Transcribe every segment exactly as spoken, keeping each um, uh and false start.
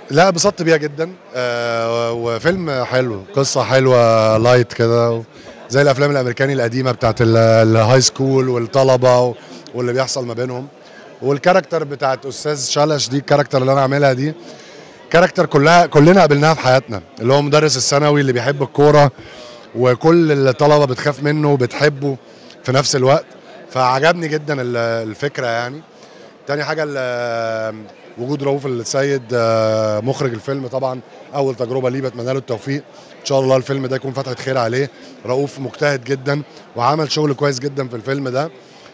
لا انبسطت بيها جدا. آه وفيلم حلو، قصه حلوه لايت كده، زي الافلام الامريكاني القديمه بتاعت ال- الهاي سكول والطلبه واللي بيحصل ما بينهم. والكاركتر بتاعت استاذ شلش دي، الكاركتر اللي انا عاملها دي كاركتر كلها كلنا قابلناها في حياتنا، اللي هو مدرس الثانوي اللي بيحب الكوره وكل الطلبه بتخاف منه وبتحبه في نفس الوقت. فعجبني جدا ال- الفكره يعني. تاني حاجه ال- وجود رؤوف السيد آه، مخرج الفيلم، طبعا اول تجربه ليه، بتمنى له التوفيق ان شاء الله. الفيلم ده يكون فتحه خير عليه. رؤوف مجتهد جدا وعمل شغل كويس جدا في الفيلم ده.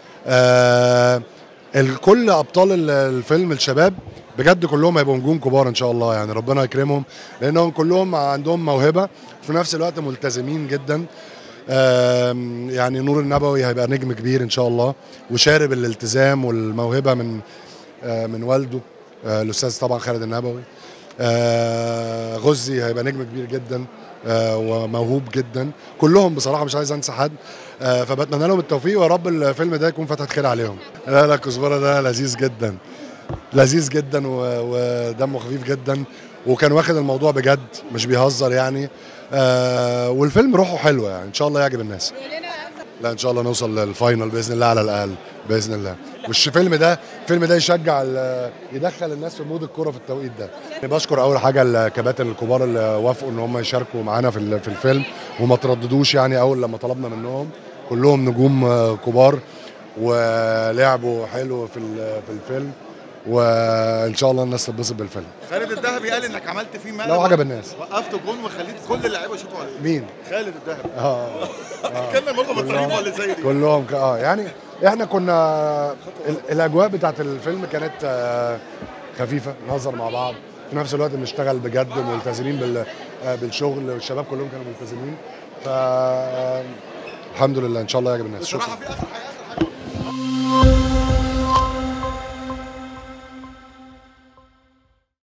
آه، ال- كل ابطال ال- الفيلم الشباب بجد كلهم هيبقوا نجوم كبار ان شاء الله، يعني ربنا يكرمهم، لانهم كلهم عندهم موهبه في نفس الوقت ملتزمين جدا. آم، يعني نور النبوي هيبقى نجم كبير ان شاء الله، وشارب الالتزام والموهبه من آه، من والده آه، الاستاذ طبعا خالد النبوي. آه، غزي هيبقى نجم كبير جدا آه، وموهوب جدا، كلهم بصراحه مش عايز انسى حد. آه، فبتمنى لهم التوفيق، ويا رب الفيلم ده يكون فتحة خير عليهم. لا لا كزبره ده لذيذ جدا، لذيذ جدا و- ودمه خفيف جدا، وكان واخد الموضوع بجد مش بيهزر يعني. آه، والفيلم روحه حلوه يعني، ان شاء الله يعجب الناس. لا ان شاء الله نوصل للفاينل باذن الله على الاقل، باذن الله. والفيلم ده الفيلم ده يشجع ال- يدخل الناس في مود الكوره في التوقيت ده. يعني بشكر اول حاجه الكباتن الكبار اللي وافقوا ان هم يشاركوا معانا في ال- في الفيلم، وما ترددوش يعني اول لما طلبنا منهم. كلهم نجوم آه، كبار ولعبوا حلو في ال- في الفيلم، وان شاء الله الناس تتبسط بالفيلم. خالد الذهبي قال انك عملت فيه مقلب، لو عجب الناس. وقفت جون وخليت كل اللعيبه يشوطوا عليه. مين؟ خالد الذهبي. اه كان دماغه مصاريف ولا زي دي؟ كلهم ك- اه يعني احنا كنا ال- الاجواء بتاعت الفيلم كانت آه، خفيفه، نهزر مع بعض في نفس الوقت بنشتغل بجد، ملتزمين بال آه، بالشغل، والشباب كلهم كانوا ملتزمين. ف آه، الحمد لله ان شاء الله يعجب الناس. شكرا. بصراحه في اخر حاجه اخر حاجه